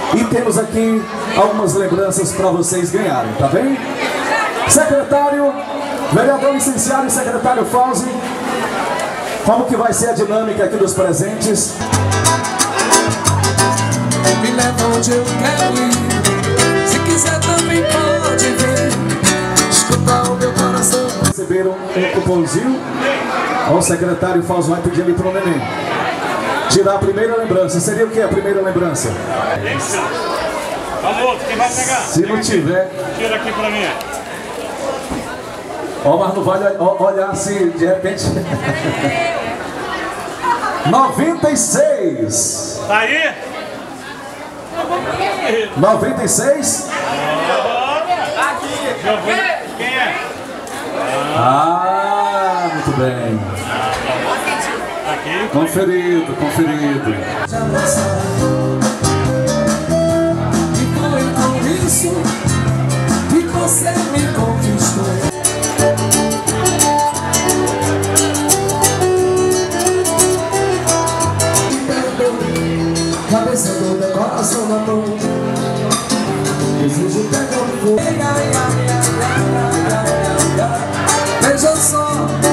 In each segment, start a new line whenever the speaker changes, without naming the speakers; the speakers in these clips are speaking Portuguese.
E temos aqui algumas lembranças para vocês ganharem, tá bem? Secretário, vereador licenciado e secretário Fauzi, como que vai ser a dinâmica aqui dos presentes?
Me leva onde eu quero ir, se quiser também pode vir, escutar o meu coração.
Receberam um cupomzinho, o secretário Fauzi vai pedir ali pro neném tirar a primeira lembrança. Seria o que a primeira lembrança?
Vamos, quem vai pegar?
Se não tiver...
Tira aqui pra mim.
Ó, mas não vale olhar se de repente... 96!
Tá aí?
96?
Quem é?
Ah, muito bem.
Aqui.
Conferido, conferido.
E foi com isso que você me conquistou. Cabeça toda, coração na mão, desejo pegar um fogo. Veja só,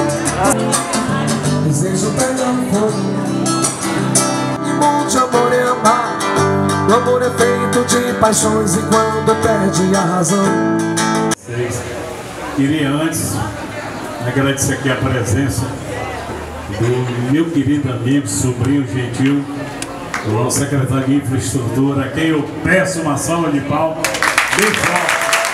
desejo pegar um fogo. E muito amor é amar, o amor é feito de paixões e quando perde a razão.
Queria antes agradecer aqui a presença do meu querido amigo, sobrinho gentil, o secretário de Infraestrutura, a quem eu peço uma salva de palmas. Bem forte.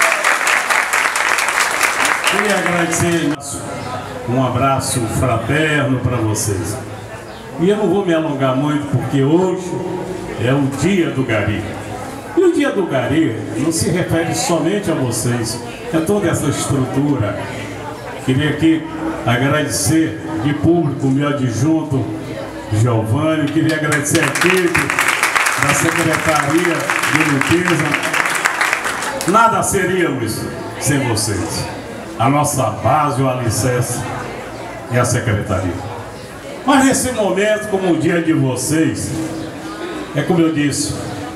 Queria agradecer, um abraço fraterno para vocês. E eu não vou me alongar muito, porque hoje é o dia do Gari. E o dia do Gari não se refere somente a vocês, é toda essa estrutura. Queria aqui agradecer de público o meu adjunto, Giovanni. Queria agradecer a equipe da Secretaria de Limpeza. Nada seríamos sem vocês. A nossa base, o alicerce, é a Secretaria. Mas nesse momento, como o dia de vocês, é como eu disse,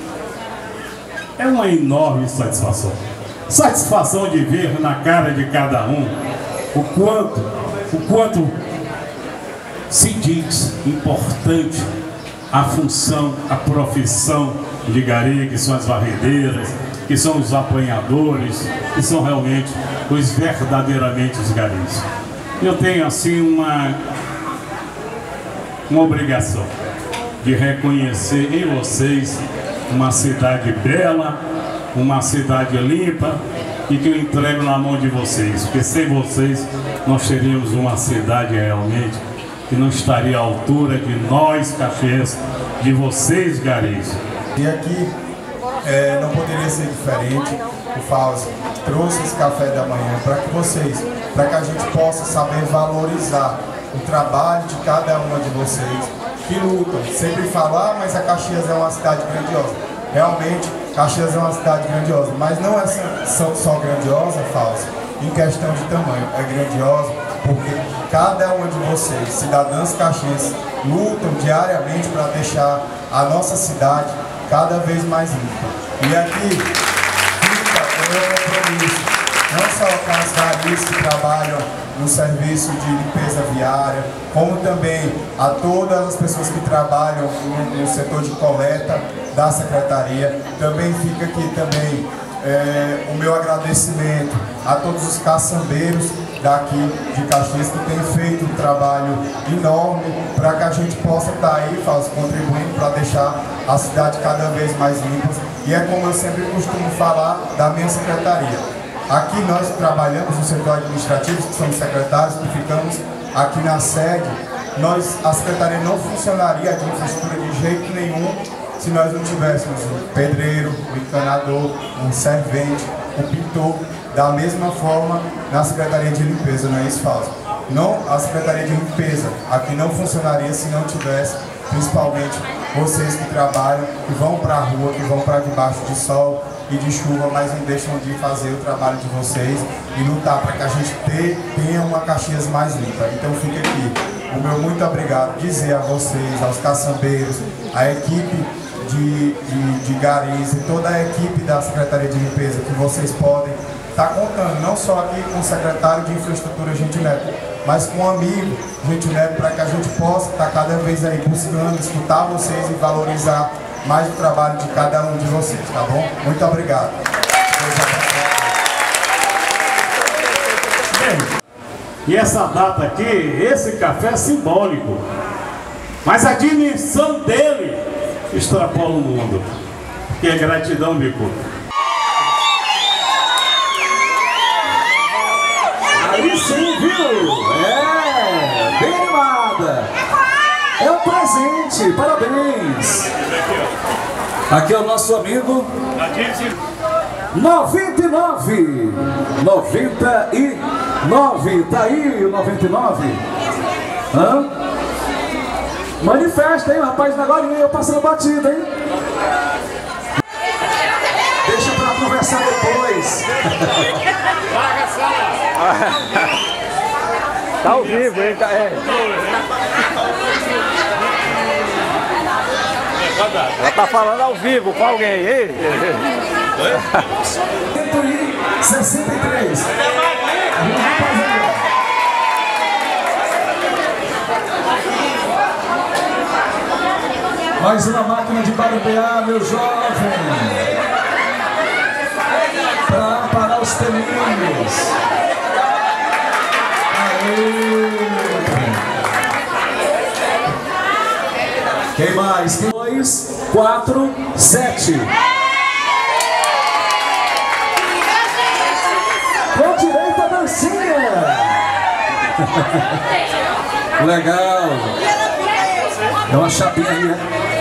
é uma enorme satisfação. Satisfação de ver na cara de cada um o quanto se diz importante a função, a profissão de Gari, que são as varredeiras, que são os apanhadores, que são realmente os verdadeiramente os garis. Eu tenho assim uma obrigação de reconhecer em vocês uma cidade bela, uma cidade limpa, e que eu entrego na mão de vocês, porque sem vocês nós teríamos uma cidade realmente que não estaria à altura de nós, caxienses, de vocês, garis.
E aqui não poderia ser diferente. O Fauzi trouxe esse café da manhã para que a gente possa saber valorizar o trabalho de cada uma de vocês que lutam. Sempre falar, mas a Caxias é uma cidade grandiosa. Realmente, Caxias é uma cidade grandiosa, mas não é só grandiosa, Fauzi, em questão de tamanho. É grandiosa porque cada uma de vocês, cidadãos caxienses, lutam diariamente para deixar a nossa cidade cada vez mais limpa. E aqui fica o meu compromisso, não só com as garis que trabalham no serviço de limpeza viária, como também a todas as pessoas que trabalham no setor de coleta da Secretaria. Também fica aqui também o meu agradecimento a todos os caçambeiros daqui de Caxias que têm feito um trabalho enorme para que a gente possa estar aí contribuindo para deixar a cidade cada vez mais limpa. E é como eu sempre costumo falar da minha secretaria. Aqui nós trabalhamos no setor administrativo, que somos secretários, que ficamos aqui na sede. A secretaria não funcionaria de infraestrutura de jeito nenhum se nós não tivéssemos o pedreiro, o encanador, o servente, o pintor. Da mesma forma, na Secretaria de Limpeza, não é isso, Fauzi? Não, a Secretaria de Limpeza aqui não funcionaria se não tivesse, principalmente, vocês que trabalham, que vão para a rua, que vão para debaixo de sol e de chuva, mas não deixam de fazer o trabalho de vocês e lutar para que a gente tenha uma Caxias mais limpa. Então fica aqui o meu muito obrigado, dizer a vocês, aos caçambeiros, à equipe de garis e toda a equipe da Secretaria de Limpeza que vocês podem estar contando, não só aqui com o secretário de Infraestrutura Gentil Neto, mas com o amigo Gentil Neto, para que a gente possa estar cada vez aí buscando escutar vocês e valorizar mais o trabalho de cada um de vocês, tá bom? Muito obrigado.
E essa data aqui, esse café é simbólico, mas a dimensão dele extrapola o mundo, que é gratidão, Bico.
Aí sim, viu? É, bem animada. É um presente, parabéns. Aqui é o nosso amigo 99. 99, tá aí o 99. Hã? Manifesta, hein, rapaz, agora eu passando batida, hein? Deixa pra conversar depois.
Tá ao vivo, hein? Ela tá falando ao vivo com alguém, hein?
163. Mais uma máquina de barbear, meu jovem. Para parar os pelinhos. Quem mais? 2, 4, 7. Com direito à dancinha. Legal. É uma chapinha aí, né?